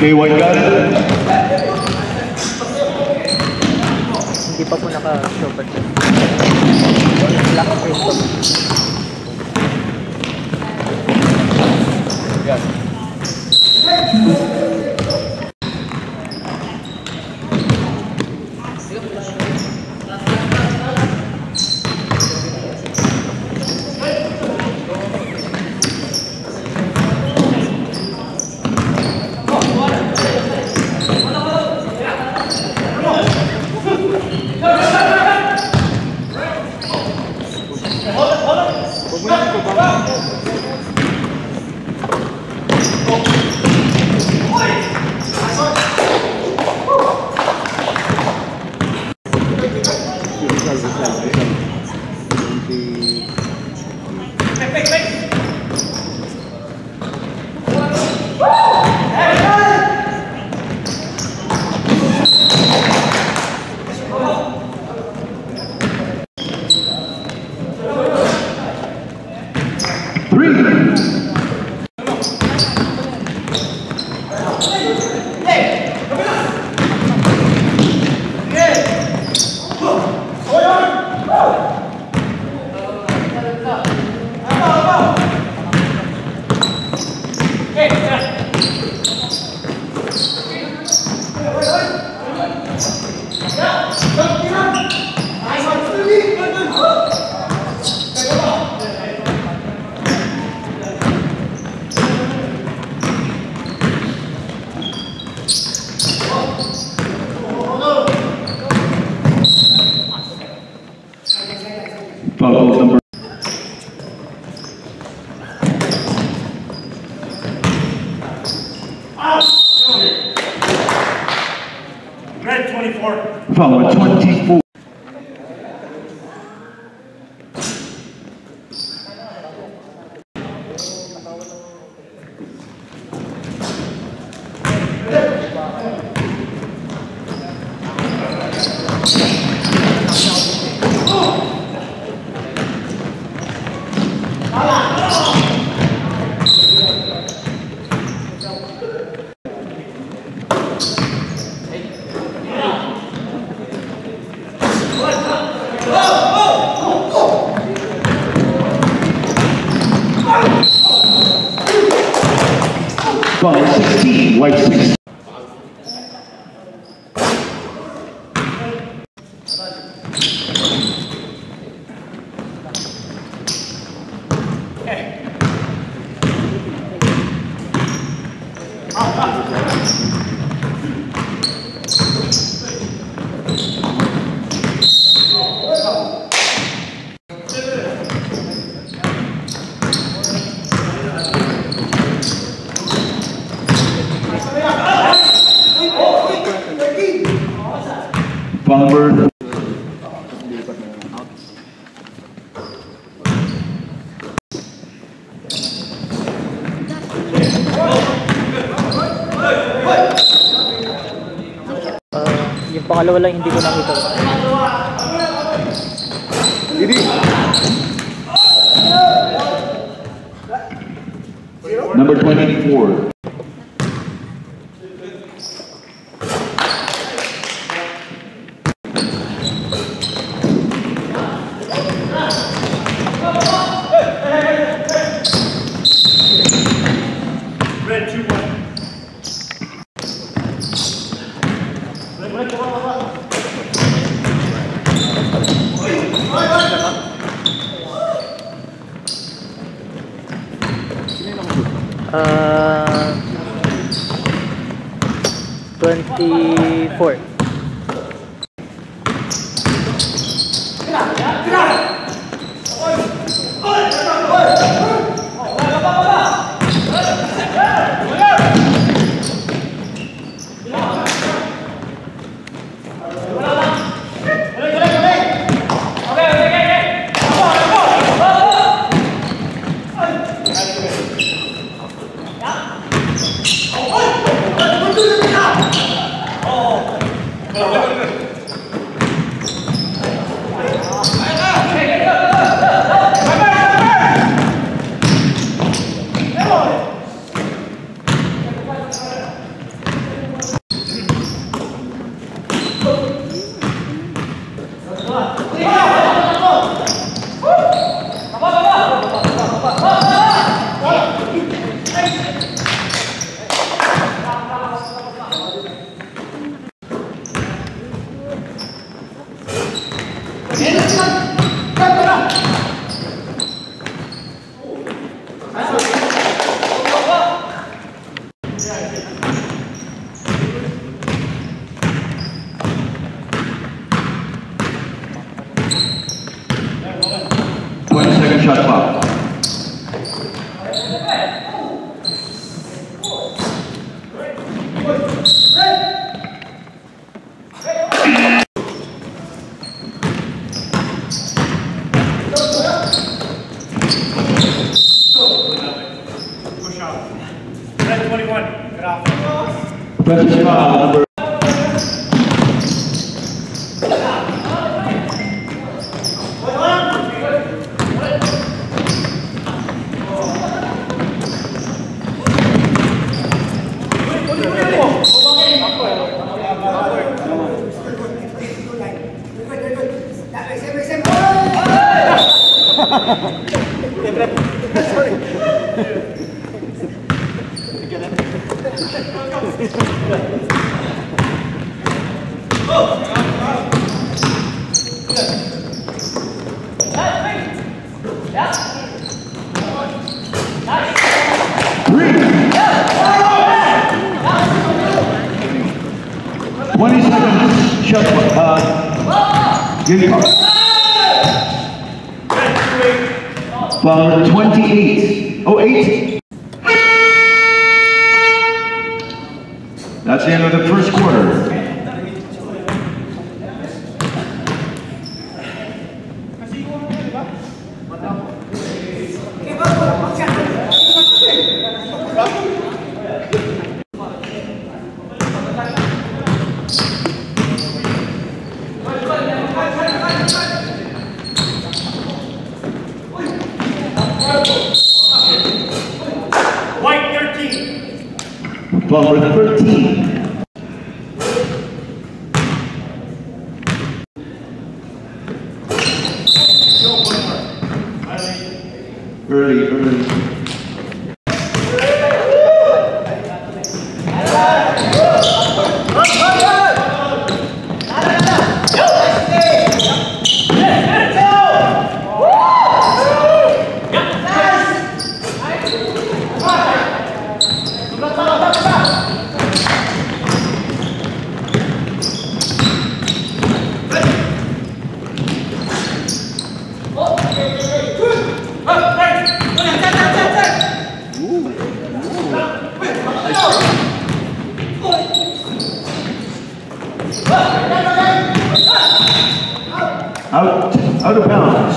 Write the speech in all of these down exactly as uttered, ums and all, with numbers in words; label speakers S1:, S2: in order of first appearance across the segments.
S1: Okay, white got it.
S2: Hindi pa po naka-show pa siya. Black screen po.
S1: Yes. Foul number.
S3: Red twenty-four.
S1: Foul twenty-four. Foul sixteen, white six. Bomber.
S2: Uh, yung pangalawa lang hindi ko nakita.
S1: Number twenty-four.
S3: Red two one.
S2: Uh, twenty-four.
S1: Offensive foul number. twenty seconds, shot, uh, give you foul number twenty-eight. Oh, eight. That's the end of the first quarter.
S3: White thirteen.
S1: Foul number thirteen. Early, early. Out, out of bounds.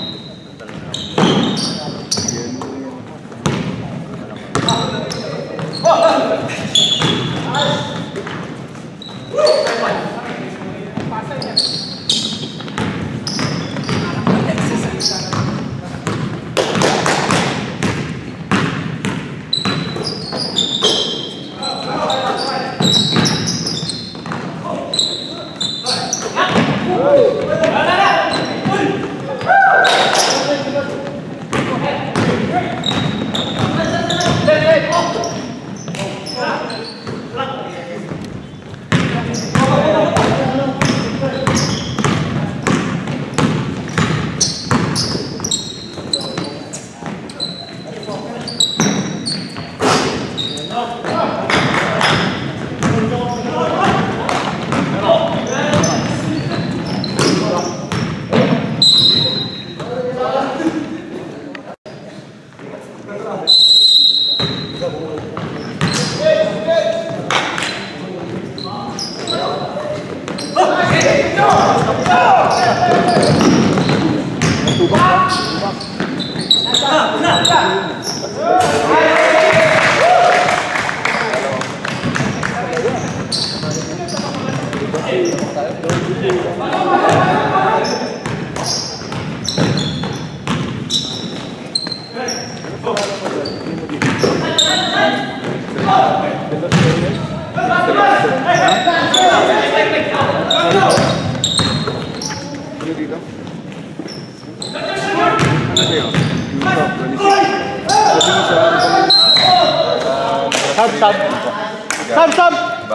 S2: Sub, sub. Sub, sub.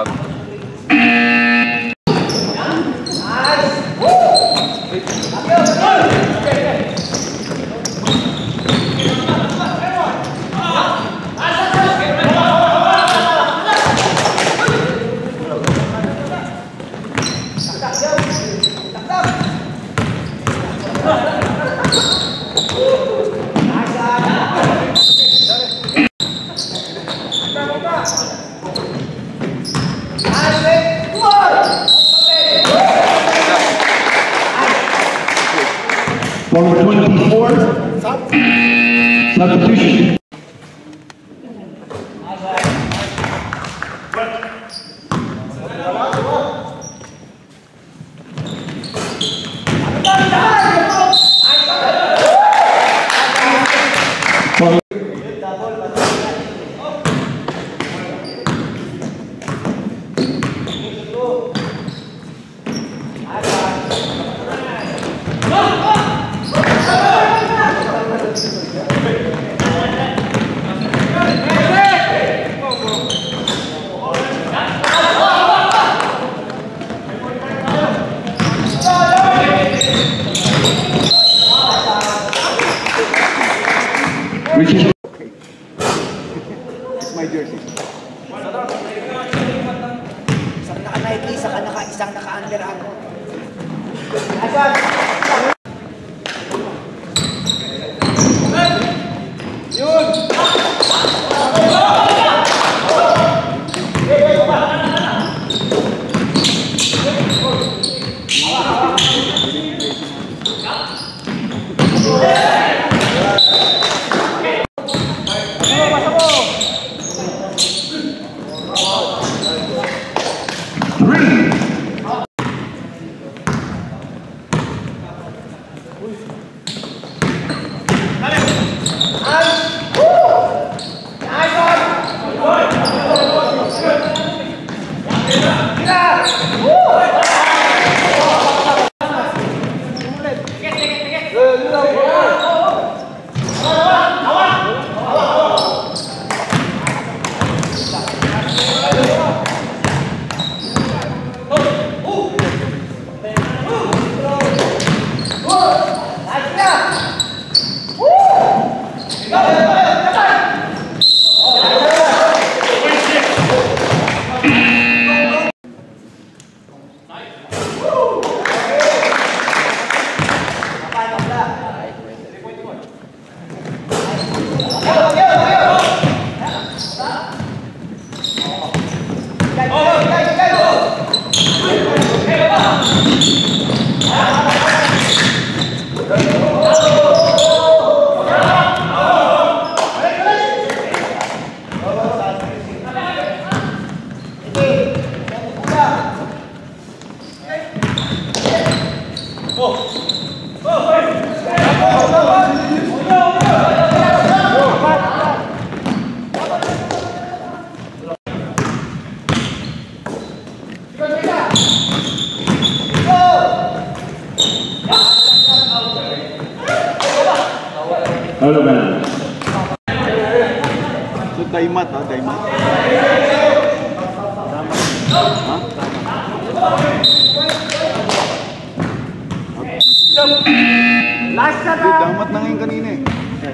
S1: Number twenty-four, substitution. Which is
S4: It's my jersey.
S5: Isang naka-Nike, isang naka, isang naka-Under Armour.
S1: three. Out of bounds.
S4: So, daimat ha, daimat.
S5: Last shot
S4: Di, damat na ngayon kanina eh.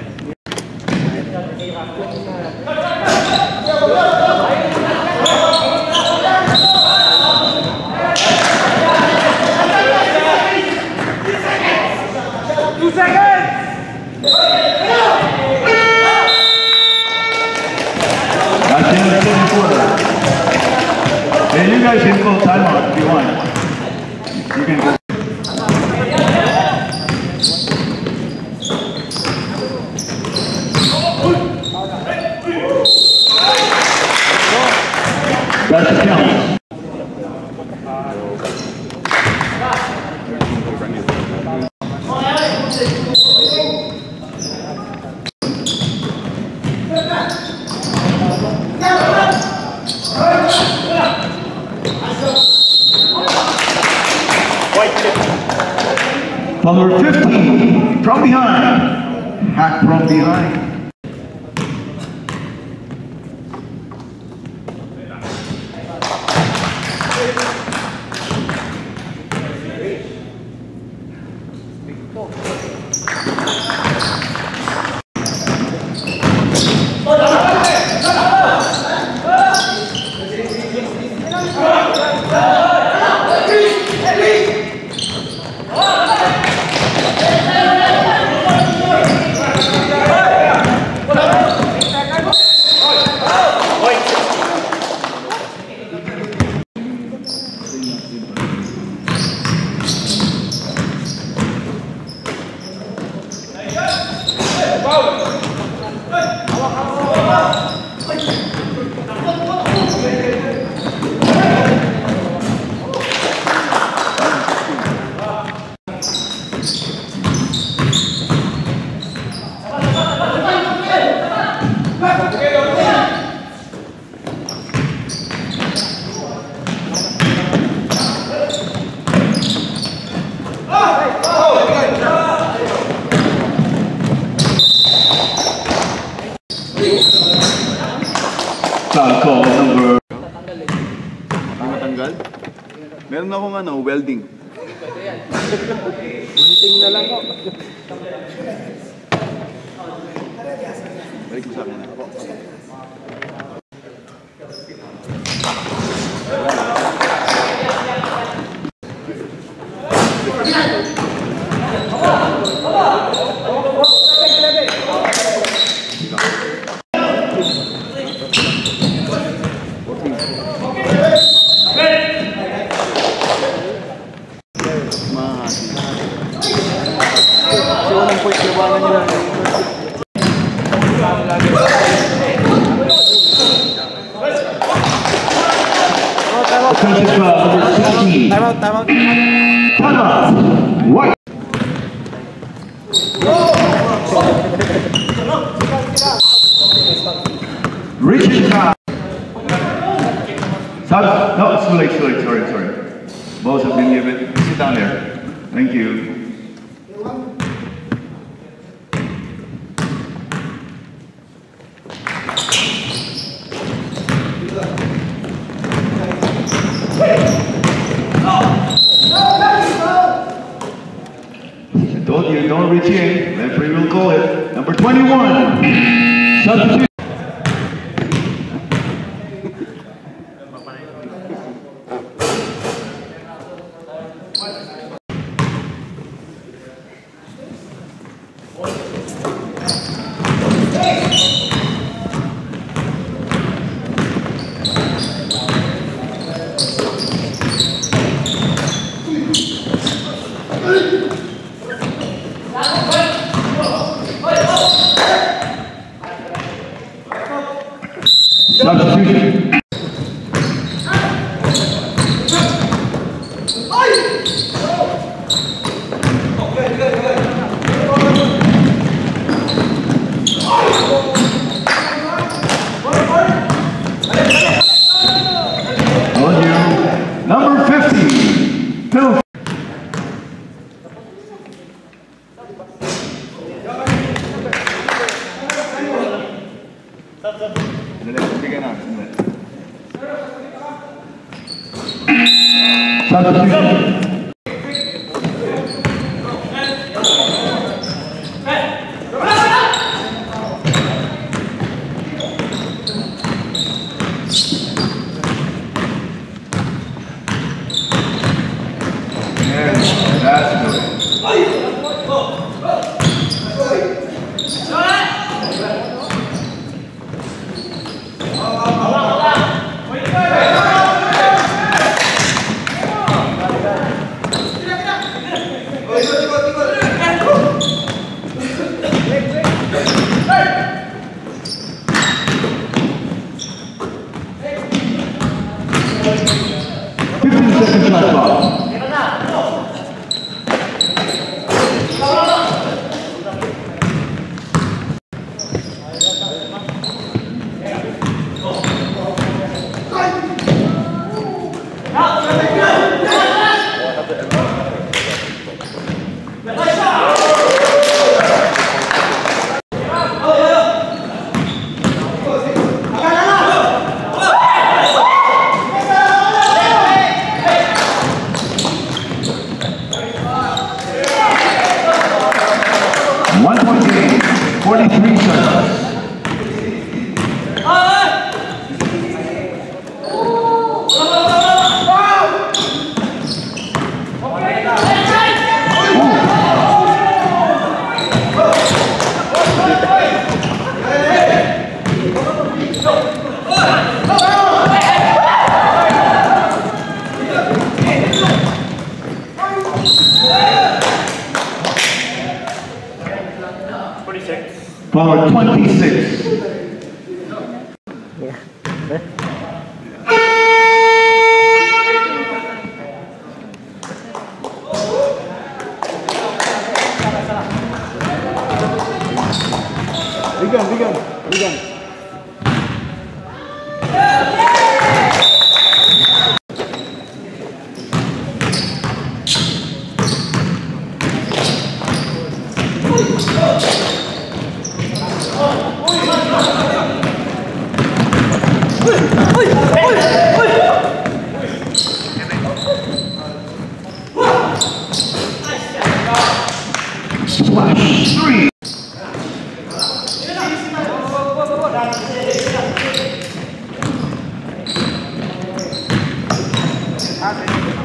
S5: Two seconds!
S1: That's the end of the second quarter. And you guys can go timeout if you want. You can go. That's the count. Number fifteen, from behind. Hack from behind. number.
S4: Hindi matanggal? Meron akong ano, welding.
S2: Munting na lang ko.
S4: Balik mo sa akin. Ako.
S2: So, unang point, labanan nyo lang.
S1: Offensive foul number sixteen.
S2: Time out, time out.
S1: Time out. White. Richard Cobb. Sub- No, it's too late, too late. Sorry, sorry. Balls have been given. Sit down there. Thank you. I told you, don't reach in. Referee will call it. Number twenty-one. Substitute. Substitution. On you, number fifty, Phil. Substitution. Yes, that's good. fifteen second shot clock.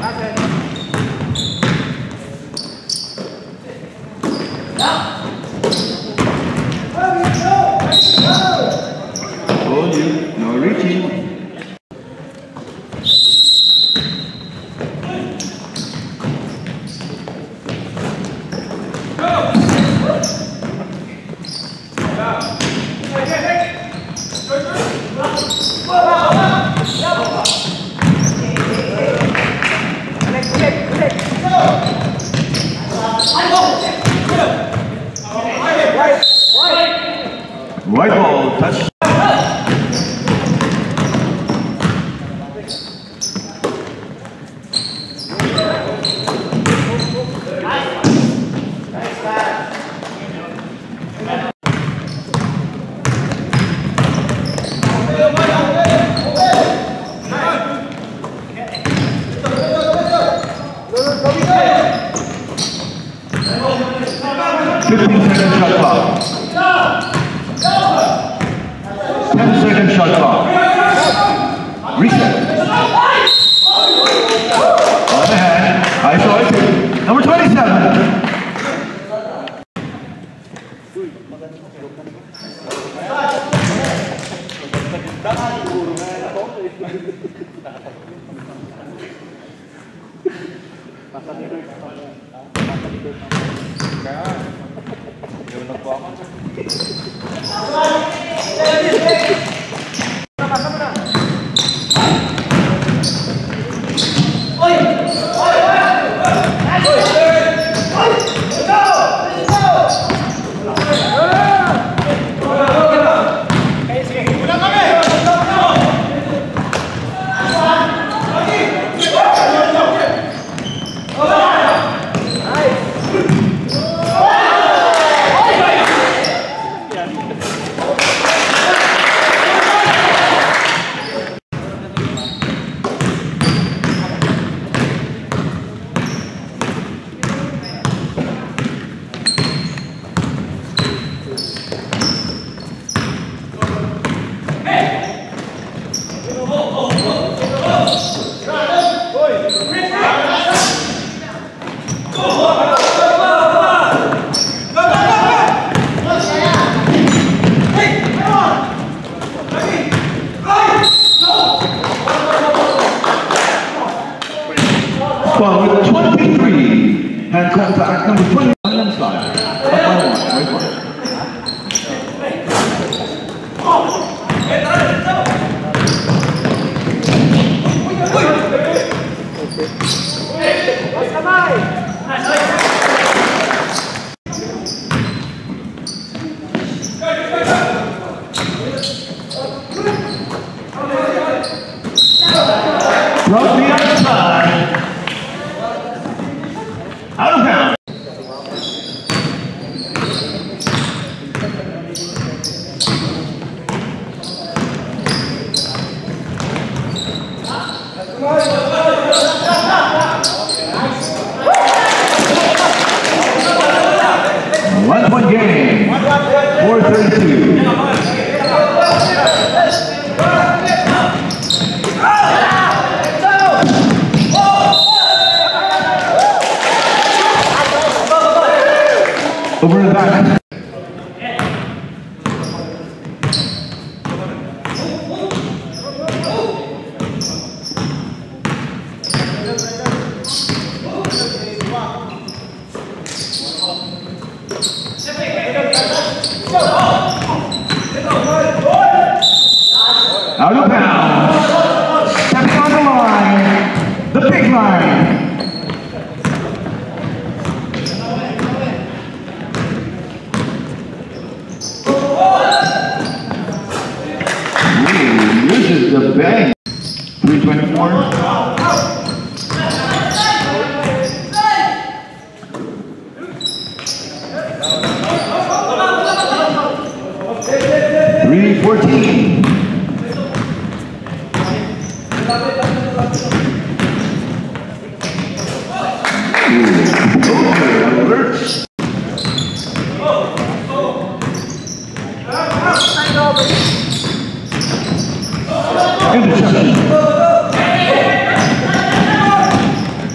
S1: Told you, no reaching. White ball, touch. fifteen second shot clock. ten second shot clock. Reset. On the hand. I saw it too. Number twenty-seven. Well, with twenty-three, hand contact number twenty-one inside. Up by one, right one. From the outside. Out of bounds. One point game. four thirty-two. Over the back. Out of bounds. Stepping on the line. The big line. This is the bang. three twenty-four. three fourteen. Alerts. Interception.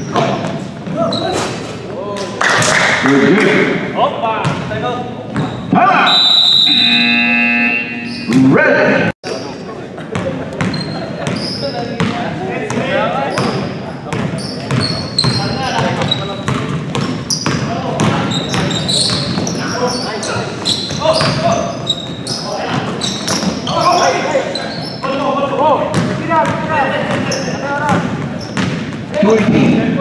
S1: Two eighteen.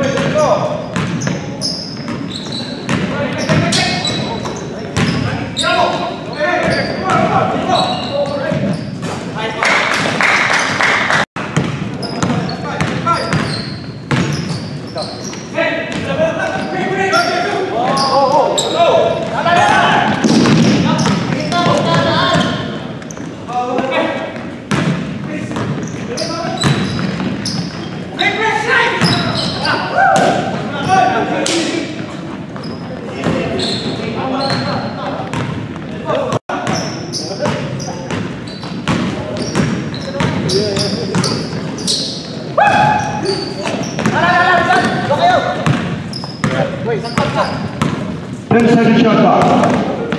S1: Ten second shot clock.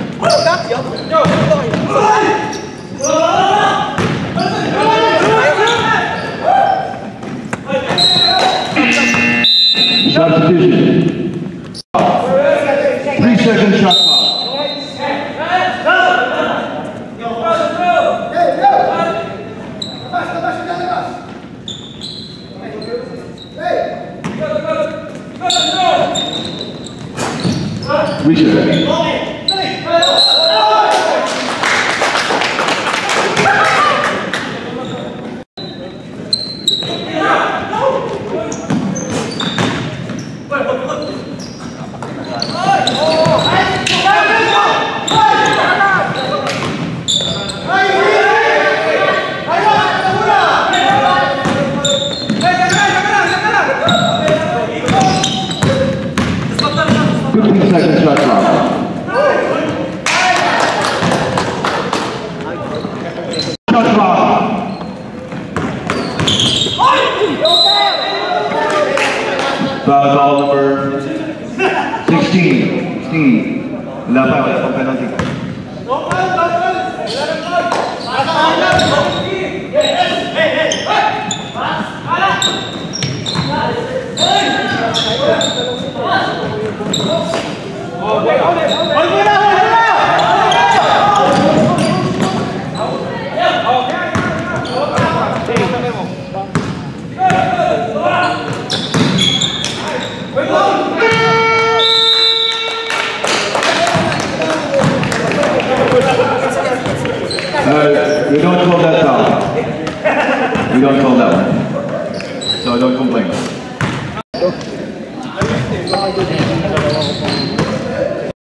S1: Substitution. Three second shot clock. Reset. fifteen seconds shot clock. Shot clock. Foul ball number sixteen. sixteen. Wala pa, wala pang penalty. Uh, we don't call that foul. We don't call that one. So don't complain.